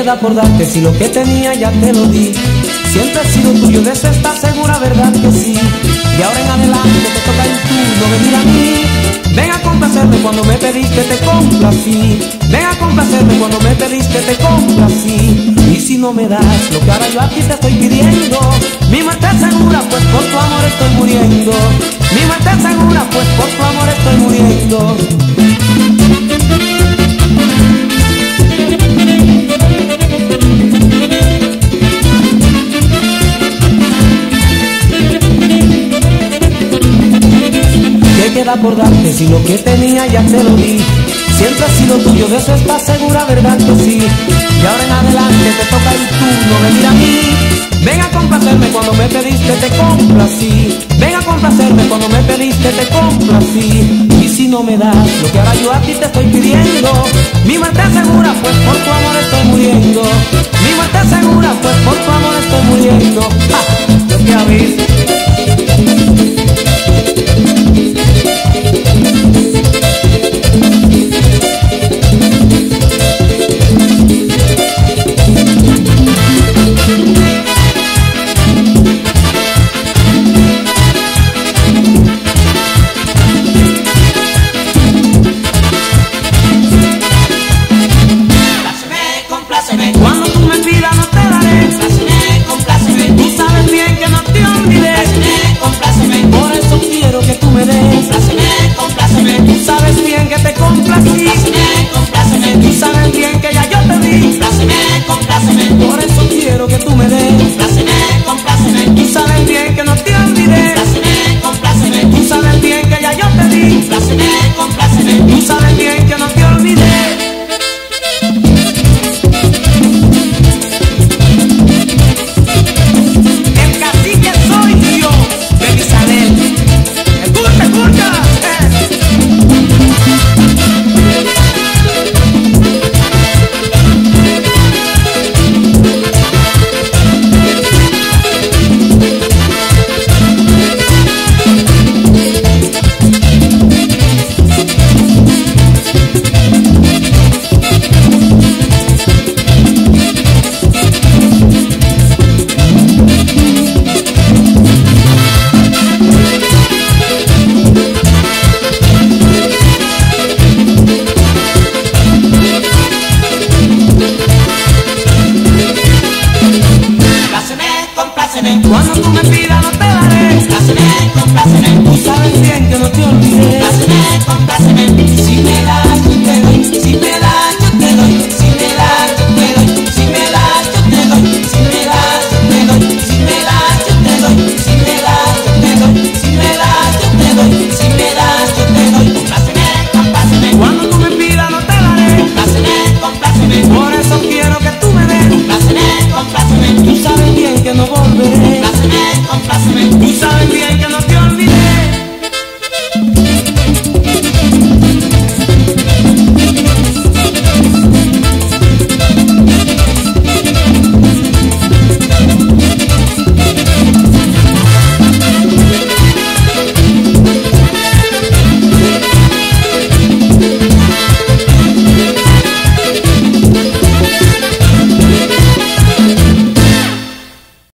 queda por darte si lo que tenía ya te lo di? Siempre he sido tuyo, de eso estás segura, ¿verdad que sí? Y ahora en adelante te toca el turno venir a mí. Ven a complacerme cuando me pediste, te complací. Ven a complacerme cuando me pediste, te complací. Y si no me das lo que ahora yo a ti te estoy pidiendo, mi muerte es segura, pues por tu amor estoy muriendo. Mi muerte es segura, pues por tu amor estoy muriendo. ¿Qué queda por darte si lo que tenía ya te lo di? Siempre he sido tuyo, de eso estás segura, ¿verdad que sí? Y ahora en adelante te toca el turno venir a mí. Ven a complacerme cuando me pediste, te complací. Ven a complacerme cuando me pediste, te complací. Y si no me das lo que ahora yo a ti te estoy pidiendo, mi muerte es segura, pues por tu amor estoy muriendo. Mi muerte es segura, pues por tu amor estoy muriendo. ¡Ja! Yo te aviso. Cuando tú me pidas no te daré. Compláceme, compláceme. Tú sabes bien que no te olvidé. Compláceme, compláceme. Por eso quiero que tú me des. Compláceme, compláceme. Tú sabes bien que te complací. Compláceme, compláceme. Tú sabes bien que ya yo te di. Compláceme, compláceme. Por eso quiero que tú me des. Compláceme, compláceme. Tú sabes bien que no te olvidé. Compláceme, compláceme. Tú sabes bien que ya yo te di. Compláceme, compláceme. Tú sabes bien que no te olvidé. Cuando tú me pidas no te daré. Compláceme, compláceme. Tú sabes bien que no te olvidé. Compláceme, compláceme. Si me das, yo te doy. Si me das